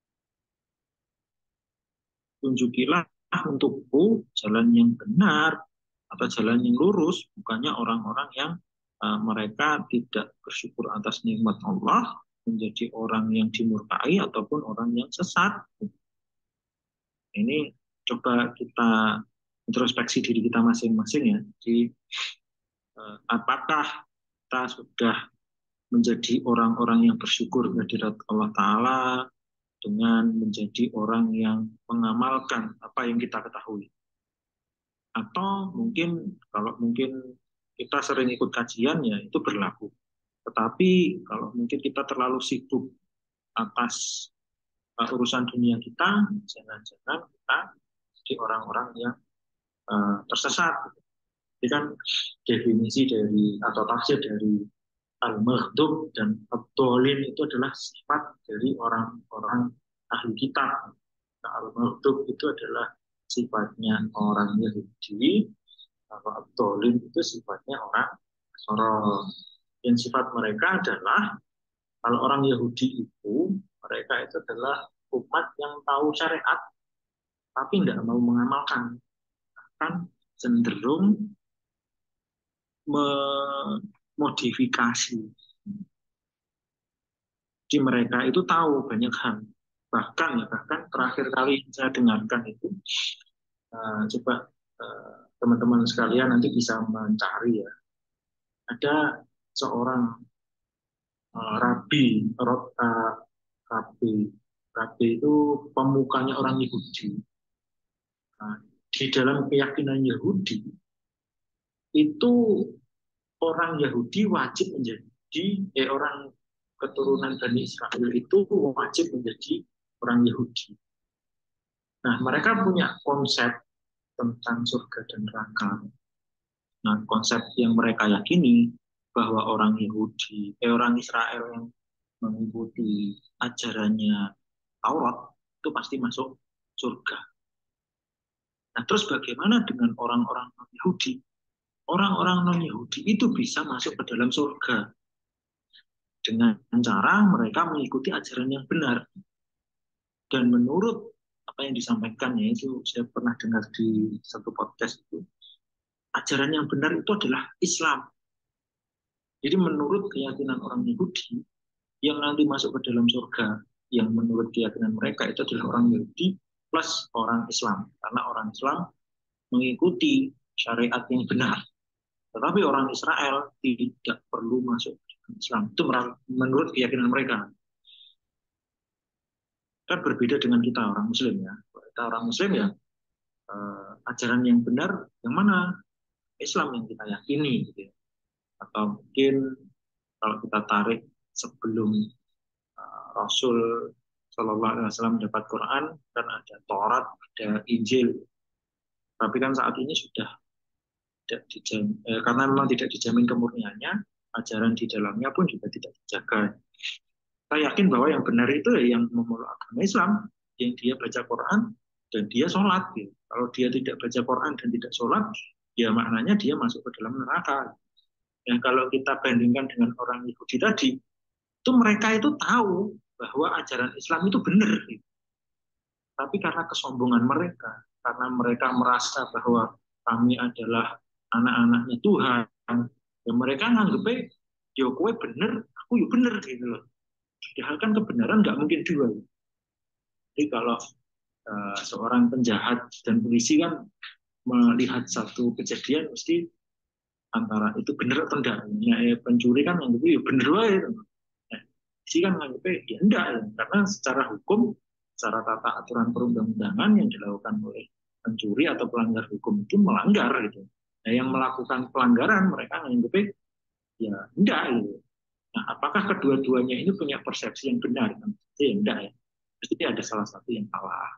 tunjukilah untukku jalan yang benar atau jalan yang lurus, bukannya orang-orang yang uh, mereka tidak bersyukur atas nikmat Allah, menjadi orang yang dimurkai ataupun orang yang sesat. Ini coba kita introspeksi diri kita masing-masing ya. Jadi eh, apakah kita sudah menjadi orang-orang yang bersyukur kehadirat Allah Ta'ala dengan menjadi orang yang mengamalkan apa yang kita ketahui. Atau mungkin kalau mungkin kita sering ikut kajian ya itu berlaku. Tetapi kalau mungkin kita terlalu sibuk atas uh, urusan dunia kita, jangan-jangan kita jadi orang-orang yang uh, tersesat. Jadi kan definisi dari atau tafsir dari al-maghdub dan ad-dhalin itu adalah sifat dari orang-orang ahli kitab. Nah, al-maghdub itu adalah sifatnya orang Yahudi, kalau ad-dhalin itu sifatnya orang Nasara. Dan sifat mereka adalah kalau orang Yahudi itu mereka itu adalah umat yang tahu syariat tapi tidak mau mengamalkan, kan cenderung memodifikasi. Jadi mereka itu tahu banyak hal. Bahkan ya bahkan terakhir kali saya dengarkan itu, uh, coba uh, teman-teman sekalian nanti bisa mencari ya. Ada seorang uh, rabi, rot, uh, rabi, rabi itu pemukanya orang Yahudi. Nah, di dalam keyakinan Yahudi itu orang Yahudi wajib menjadi eh, orang keturunan Bani Israel itu wajib menjadi orang Yahudi. Nah, mereka punya konsep tentang surga dan neraka. Nah, konsep yang mereka yakini bahwa orang Yahudi, eh, orang Israel yang mengikuti ajarannya Taurat itu pasti masuk surga. Nah, terus bagaimana dengan orang-orang non-Yahudi? Orang-orang non-Yahudi itu bisa masuk ke dalam surga dengan cara mereka mengikuti ajaran yang benar. Dan menurut apa yang disampaikan ya itu saya pernah dengar di satu podcast itu, ajaran yang benar itu adalah Islam. Jadi menurut keyakinan orang Yahudi yang nanti masuk ke dalam surga, yang menurut keyakinan mereka itu adalah orang Yahudi plus orang Islam, karena orang Islam mengikuti syariat yang benar. Tetapi orang Israel tidak perlu masuk ke Islam. Itu menurut keyakinan mereka. Kan berbeda dengan kita orang Muslim ya. Kita orang Muslim ya, eh, ajaran yang benar yang mana? Islam yang kita yakini gitu ya. Atau mungkin kalau kita tarik sebelum uh, Rasul Shallallahu Alaihi Wasallam mendapat Quran kan ada Taurat, ada Injil. Tapi kan saat ini sudah tidak dijamin, eh, karena memang tidak dijamin kemurniannya, ajaran di dalamnya pun juga tidak dijaga. Saya yakin bahwa yang benar itu ya yang memeluk agama Islam, yang dia baca Quran dan dia sholat. Gitu. Kalau dia tidak baca Quran dan tidak sholat, ya maknanya dia masuk ke dalam neraka. Dan kalau kita bandingkan dengan orang Yahudi tadi, itu mereka itu tahu bahwa ajaran Islam itu benar. Gitu. Tapi karena kesombongan mereka, karena mereka merasa bahwa kami adalah anak-anaknya Tuhan, ya mereka nganggepnya, ya kowe bener, aku ya bener gitu loh. Padahal kan kebenaran nggak mungkin dua. Jadi kalau uh, seorang penjahat dan polisi kan melihat satu kejadian mesti antara itu benar atau enggak. Ya, pencuri kan nganggepnya ya bener wae. Nah, polisi kan nganggepnya ya enggak ya. Karena secara hukum, secara tata aturan perundang-undangan yang dilakukan oleh pencuri atau pelanggar hukum itu melanggar gitu. Nah, yang melakukan pelanggaran mereka nganggepnya ya enggak gitu. Nah, apakah kedua-duanya ini punya persepsi yang benar? Pasti ya enggak ya. Pasti ada salah satu yang salah.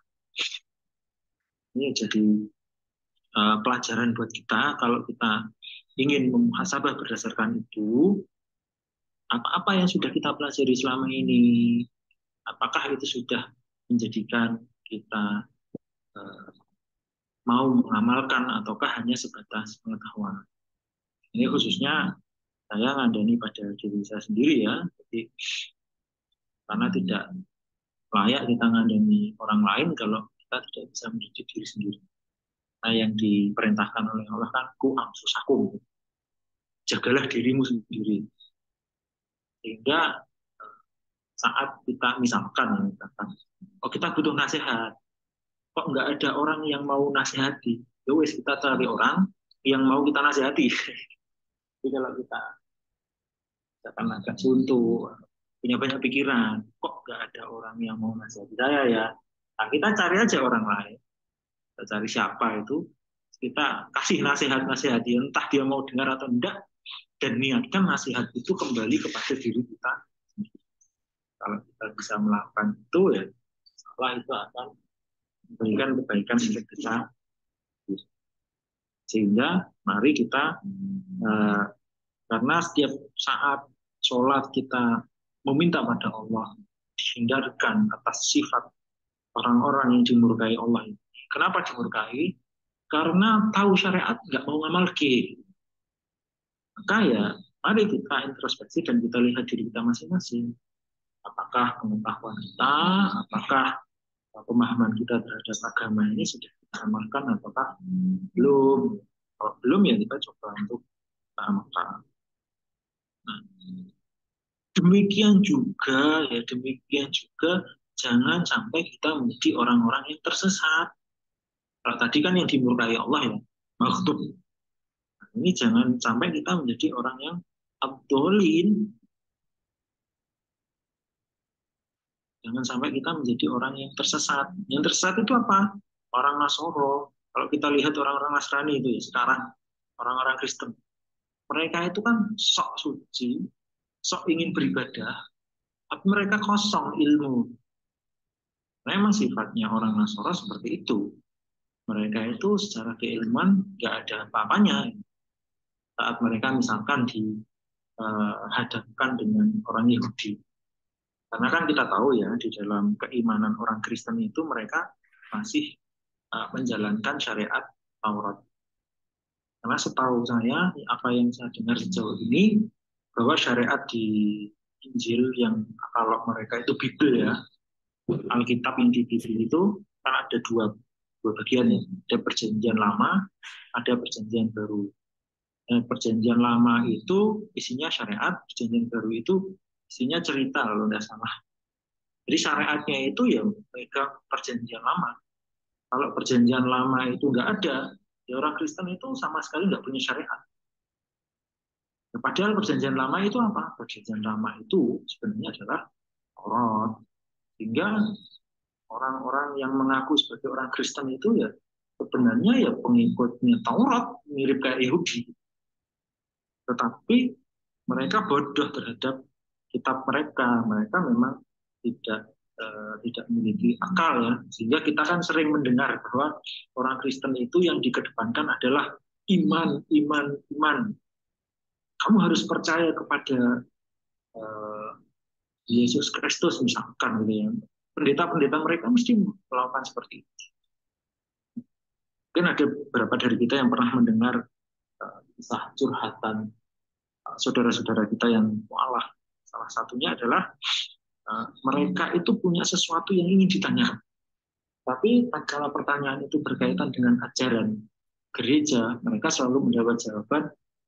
Ini jadi uh, pelajaran buat kita kalau kita ingin memuhasabah berdasarkan itu, apa-apa yang sudah kita pelajari selama ini, apakah itu sudah menjadikan kita uh, mau mengamalkan ataukah hanya sebatas pengetahuan. Ini khususnya saya ngandani pada diri saya sendiri ya, jadi karena tidak layak kita ngandani orang lain kalau kita tidak bisa mendidik diri sendiri. Nah, yang diperintahkan oleh Allah kan ku anfusakum, jagalah dirimu sendiri. Sehingga saat kita misalkan, misalkan oh kita butuh nasihat, kok nggak ada orang yang mau nasihati, ya wes kita cari orang yang mau kita nasihati. Jadi kalau kita misalkan agak suntuk, punya banyak pikiran, kok nggak ada orang yang mau nasihati saya ya, nah, kita cari aja orang lain, kita cari siapa itu, kita kasih nasihat-nasihat dia, entah dia mau dengar atau enggak, dan niatkan nasihat itu kembali kepada diri kita. Kalau kita bisa melakukan itu ya, setelah itu akan memberikan kebaikan untuk kita. Sehingga mari kita eh, karena setiap saat sholat kita meminta pada Allah, dihindarkan atas sifat orang-orang yang dimurkai Allah. Kenapa dimurkai? Karena tahu syariat nggak mau ngamal ke. Maka ya mari kita introspeksi dan kita lihat diri kita masing-masing. Apakah pengetahuan kita, apakah pemahaman kita terhadap agama ini sudah kita amalkan ataukah belum. Kalau belum ya kita coba untuk kita amalkan. Nah, demikian juga ya demikian juga jangan sampai kita menjadi orang-orang yang tersesat. Kalau tadi kan yang dimurkai Allah ya, makhluk. Nah, ini jangan sampai kita menjadi orang yang abdolin. Jangan sampai kita menjadi orang yang tersesat. Yang tersesat itu apa? Orang Nasoro. Kalau kita lihat orang-orang Nasrani itu ya sekarang, orang-orang Kristen. Mereka itu kan sok suci, sok ingin beribadah, tapi mereka kosong ilmu. Memang sifatnya orang Nasoro seperti itu. Mereka itu secara keilmuan nggak ada apa-apanya. Saat mereka misalkan dihadapkan dengan orang Yahudi. Karena kan kita tahu ya, di dalam keimanan orang Kristen itu mereka masih uh, menjalankan syariat Taurat. Karena setahu saya, apa yang saya dengar sejauh ini, bahwa syariat di Injil yang kalau mereka itu Bible ya, Alkitab yang di Bible itu kan ada dua, dua bagian ya. Ada perjanjian lama, ada perjanjian baru. Dan perjanjian lama itu isinya syariat, perjanjian baru itu isinya cerita kalau tidak salah. Jadi syariatnya itu ya mereka perjanjian lama. Kalau perjanjian lama itu nggak ada, ya orang Kristen itu sama sekali nggak punya syariat. Nah, padahal perjanjian lama itu apa? Perjanjian lama itu sebenarnya adalah Taurat. Sehingga orang-orang yang mengaku sebagai orang Kristen itu ya sebenarnya ya pengikutnya Taurat, mirip kayak Yahudi. Tetapi mereka bodoh terhadap kitab mereka. Mereka memang tidak uh, tidak memiliki akal ya. Sehingga kita kan sering mendengar bahwa orang Kristen itu yang dikedepankan adalah iman, iman, iman. Kamu harus percaya kepada uh, Yesus Kristus misalkan gitu ya. Pendeta-pendeta mereka mesti melakukan seperti itu. Mungkin ada beberapa dari kita yang pernah mendengar uh, kisah curhatan uh, saudara-saudara kita yang mualaf. Salah satunya adalah uh, mereka itu punya sesuatu yang ingin ditanyakan. Tapi kalau pertanyaan itu berkaitan dengan ajaran gereja, mereka selalu mendapat jawaban,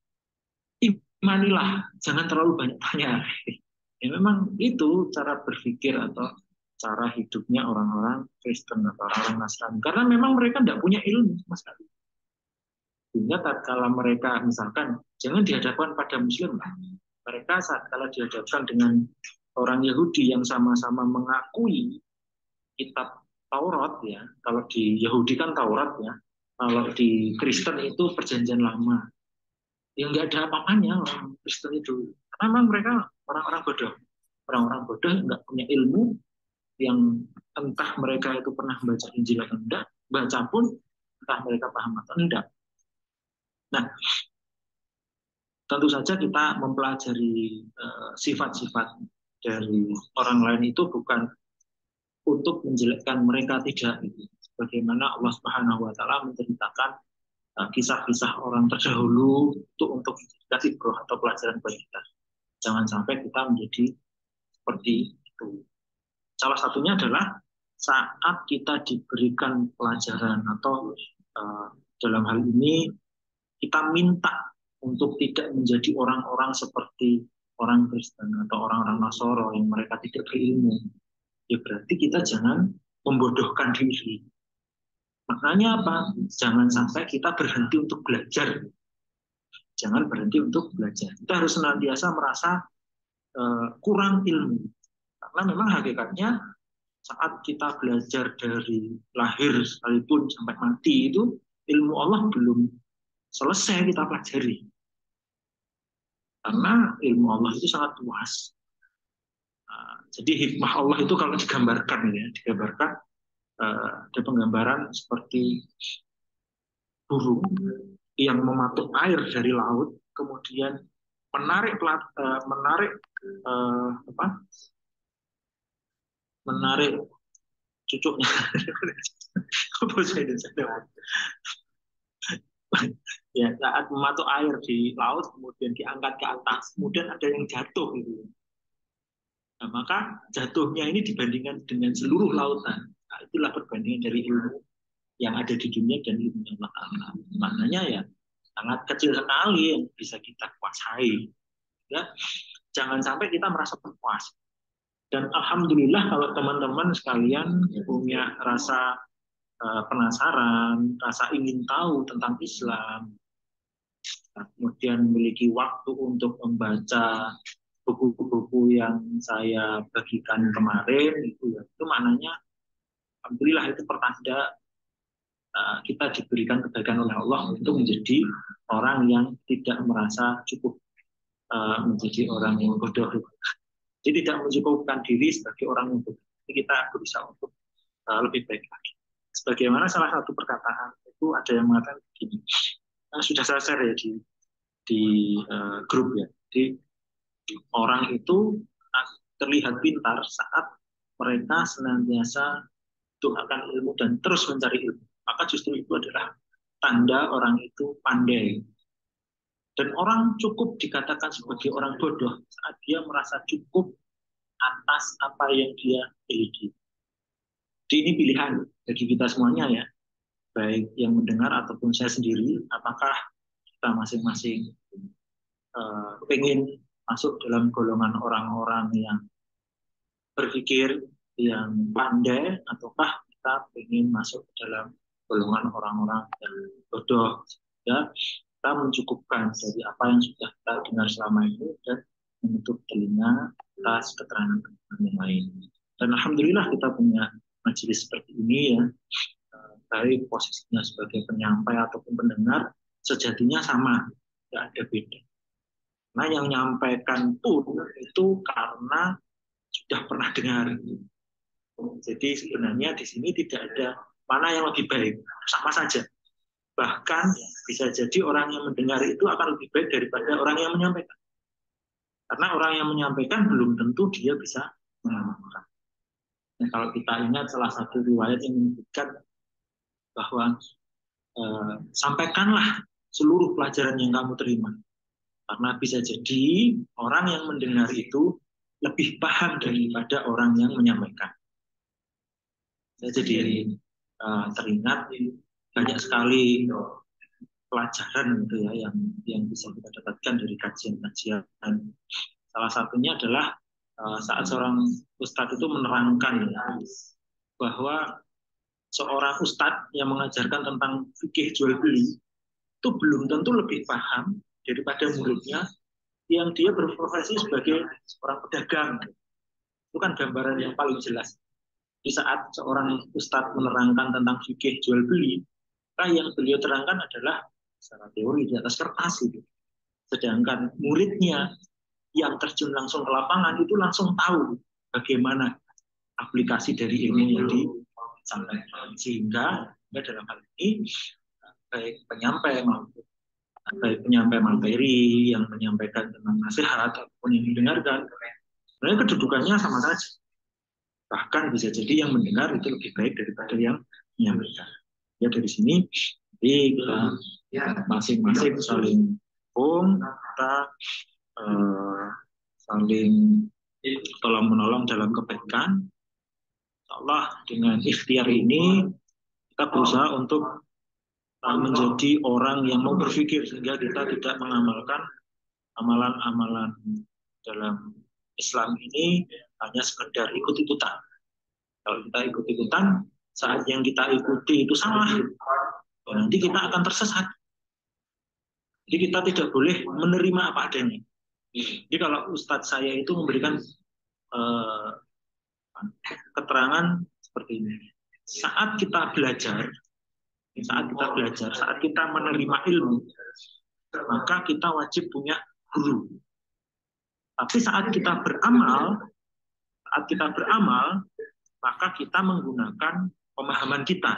imanilah, jangan terlalu banyak tanya. Ya memang itu cara berpikir atau cara hidupnya orang-orang Kristen atau orang-orang Nasrani. Karena memang mereka tidak punya ilmu sama sekali. Sehingga tatkala mereka misalkan jangan dihadapkan pada Muslim, mereka saat kalau dihadapkan dengan orang Yahudi yang sama-sama mengakui kitab Taurat ya, kalau di Yahudi kan Taurat ya, kalau di Kristen itu Perjanjian Lama. Ya nggak ada apa-apanya orang Kristen itu. Karena memang mereka orang-orang bodoh, orang-orang bodoh nggak punya ilmu yang entah mereka itu pernah baca Injil atau enggak, baca pun entah mereka paham atau enggak. Nah, tentu saja kita mempelajari sifat-sifat uh, dari orang lain itu bukan untuk menjelekkan mereka, tidak. Gitu. Sebagaimana Allah Subhanahu Wa Taala menceritakan uh, kisah-kisah orang terdahulu untuk untuk menjadikan ibrah atau pelajaran bagi kita. Jangan sampai kita menjadi seperti itu. Salah satunya adalah saat kita diberikan pelajaran atau uh, dalam hal ini kita minta untuk tidak menjadi orang-orang seperti orang Kristen atau orang-orang Nasoro yang mereka tidak berilmu, ya berarti kita jangan membodohkan diri. Maknanya apa? Jangan sampai kita berhenti untuk belajar. Jangan berhenti untuk belajar. Kita harus senantiasa merasa uh, kurang ilmu. Karena memang hakikatnya saat kita belajar dari lahir sekalipun sampai mati itu ilmu Allah belum selesai kita pelajari. Karena ilmu Allah itu sangat luas. Uh, jadi hikmah Allah itu kalau digambarkan ya, digambarkan uh, ada penggambaran seperti burung yang mematuk air dari laut, kemudian menarik uh, menarik uh, apa? Menarik cucuknya. Apa saya ya saat mematuk air di laut kemudian diangkat ke atas, kemudian ada yang jatuh gitu. Nah, maka jatuhnya ini dibandingkan dengan seluruh lautan. Nah, itulah perbandingan dari ilmu yang ada di dunia dan ilmu Allah Ta'ala. Maknanya ya sangat kecil sekali yang bisa kita kuasai. Ya, jangan sampai kita merasa puas. Dan alhamdulillah kalau teman-teman sekalian punya rasa uh, penasaran, rasa ingin tahu tentang Islam, kemudian memiliki waktu untuk membaca buku-buku yang saya bagikan kemarin, itu ya, itu maknanya alhamdulillah itu pertanda uh, kita diberikan kebaikan oleh Allah untuk menjadi orang yang tidak merasa cukup uh, menjadi orang yang bodoh. Jadi tidak mencukupkan diri sebagai orang yang bodoh. Jadi kita berusaha untuk uh, lebih baik lagi. Sebagaimana salah satu perkataan itu ada yang mengatakan begini, nah, sudah saya share ya di di uh, grup ya. Jadi orang itu terlihat pintar saat mereka senantiasa akan ilmu dan terus mencari ilmu. Maka justru itu adalah tanda orang itu pandai. Dan orang cukup dikatakan sebagai orang bodoh saat dia merasa cukup atas apa yang dia miliki. Jadi ini pilihan bagi kita semuanya ya, baik yang mendengar ataupun saya sendiri, apakah kita masing-masing uh, pengen masuk dalam golongan orang-orang yang berpikir yang pandai, ataukah kita ingin masuk dalam golongan orang-orang yang bodoh, ya kita mencukupkan dari apa yang sudah kita dengar selama ini dan menutup telinga atas keterangan-keterangan yang lain. Dan alhamdulillah kita punya majelis seperti ini ya, baik posisinya sebagai penyampai ataupun pendengar sejatinya sama, tidak ada beda. Nah yang menyampaikan pun itu karena sudah pernah dengar. Jadi sebenarnya di sini tidak ada mana yang lebih baik, sama saja. Bahkan bisa jadi orang yang mendengar itu akan lebih baik daripada orang yang menyampaikan. Karena orang yang menyampaikan belum tentu dia bisa mengamalkan. Nah, kalau kita ingat salah satu riwayat yang menyebutkan bahwa eh, sampaikanlah seluruh pelajaran yang kamu terima. Karena bisa jadi orang yang mendengar itu lebih paham daripada orang yang menyampaikan. Saya jadi uh, teringat banyak sekali pelajaran gitu ya yang yang bisa kita dapatkan dari kajian-kajian. Salah satunya adalah uh, saat seorang ustadz itu menerangkan ya, bahwa seorang ustadz yang mengajarkan tentang fikih jual beli itu belum tentu lebih paham daripada muridnya yang dia berprofesi sebagai orang pedagang. Itu kan gambaran yang paling jelas. Di saat seorang ustadz menerangkan tentang fikih jual beli, maka yang beliau terangkan adalah secara teori di atas kertas itu. Sedangkan muridnya yang terjun langsung ke lapangan itu langsung tahu bagaimana aplikasi dari ilmu yang disampaikan. Sehingga dalam hal ini baik penyampai maupun baik penyampai materi yang menyampaikan tentang nasihat ataupun yang didengarkan, sebenarnya kedudukannya sama saja. Bahkan bisa jadi yang mendengar itu lebih baik daripada yang menyampaikan. Ya dari sini, jadi kita masing-masing saling dukung, kita uh, saling tolong menolong dalam kebaikan. Allah dengan ikhtiar ini kita berusaha untuk uh, menjadi orang yang mau berpikir sehingga kita tidak mengamalkan amalan-amalan dalam Islam ini hanya sekedar ikut-ikutan. Kalau kita ikut-ikutan, saat yang kita ikuti itu salah, ya nanti kita akan tersesat. Jadi kita tidak boleh menerima apa adanya. Jadi kalau Ustadz saya itu memberikan eh, keterangan seperti ini. Saat kita belajar, saat kita belajar, saat kita menerima ilmu, maka kita wajib punya guru. Tapi saat kita beramal, saat kita beramal, maka kita menggunakan pemahaman kita.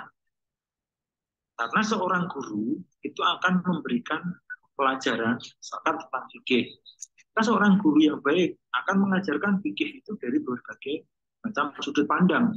Karena seorang guru itu akan memberikan pelajaran misalkan tentang fikih. Karena seorang guru yang baik akan mengajarkan fikih itu dari berbagai macam sudut pandang.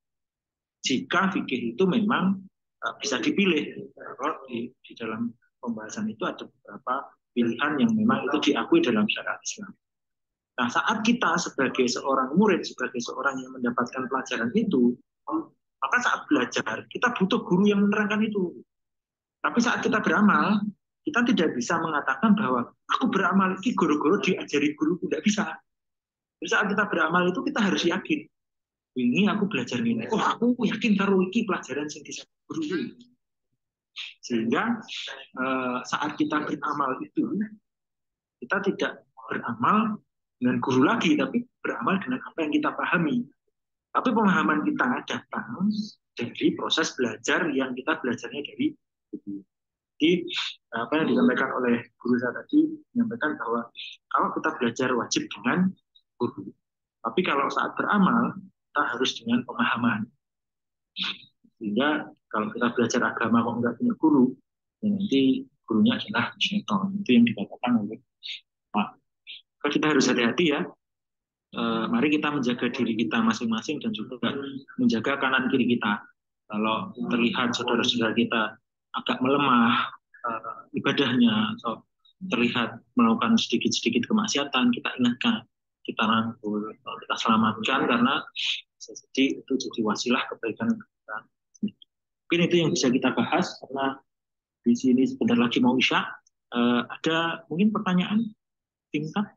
Jika fikih itu memang uh, bisa dipilih, kalau di, di dalam pembahasan itu ada beberapa pilihan yang memang itu diakui dalam syariat Islam. Nah, saat kita sebagai seorang murid, sebagai seorang yang mendapatkan pelajaran itu, maka saat belajar, kita butuh guru yang menerangkan itu. Tapi saat kita beramal, kita tidak bisa mengatakan bahwa aku beramal ini guru-guru diajari guru, tidak bisa. Jadi saat kita beramal itu kita harus yakin. Ini aku belajar ini. Oh, aku yakin karo iki pelajaran yang disebut guru. Sehingga eh, saat kita beramal itu, kita tidak beramal dengan guru lagi, tapi beramal dengan apa yang kita pahami. Tapi pemahaman kita datang dari proses belajar yang kita belajarnya dari guru. Jadi apa yang disampaikan oleh guru saya tadi menyampaikan bahwa kalau kita belajar wajib dengan guru. Tapi kalau saat beramal kita harus dengan pemahaman. Sehingga kalau kita belajar agama kok nggak punya guru, ya nanti gurunya adalah syaitan. Itu yang dikatakan oleh Pak. Kita harus hati-hati ya. E, mari kita menjaga diri kita masing-masing dan juga menjaga kanan kiri kita. Kalau terlihat saudara-saudara kita agak melemah e, ibadahnya atau terlihat melakukan sedikit-sedikit kemaksiatan, kita ingatkan, kita rangkul, kita selamatkan karena jadi itu jadi wasilah kebaikan kita. Mungkin itu yang bisa kita bahas karena di sini sebentar lagi mau isya. E, ada mungkin pertanyaan singkat?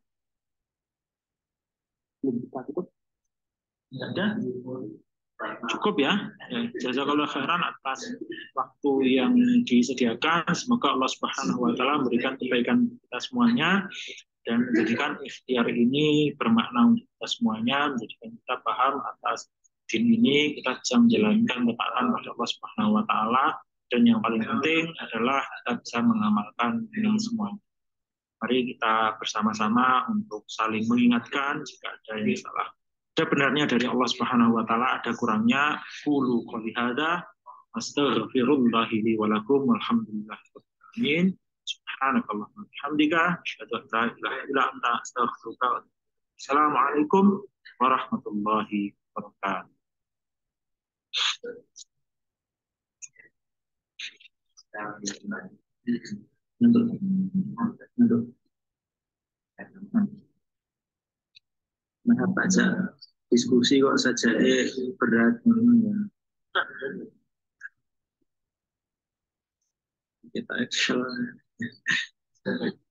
Belum kita cukup? Tidak ada? Cukup ya. Jazakallah khairan atas waktu yang disediakan. Semoga Allah Subhanahu wa taala memberikan kebaikan kita semuanya dan menjadikan ikhtiar ini bermakna untuk kita semuanya, menjadikan kita paham atas din ini, kita bisa menjalankan ketaatan pada Allah Subhanahu wa taala dan yang paling penting adalah kita bisa mengamalkan ini semua. Mari kita bersama-sama untuk saling mengingatkan jika ada yang salah. Ada benarnya dari Allah Subhanahu wa taala, ada kurangnya. Qulu qouli hadza astaghfirullahi li wa lakum walhamdulillahi rabbil alamin. Subhanakallahumma wa bihamdika asyhadu an la ilaha illa anta astaghfiruka wa atubu ilaik. Assalamualaikum warahmatullahi wabarakatuh. Untuk untuk Nah, baca diskusi kok saja eh berat ya. Kita action.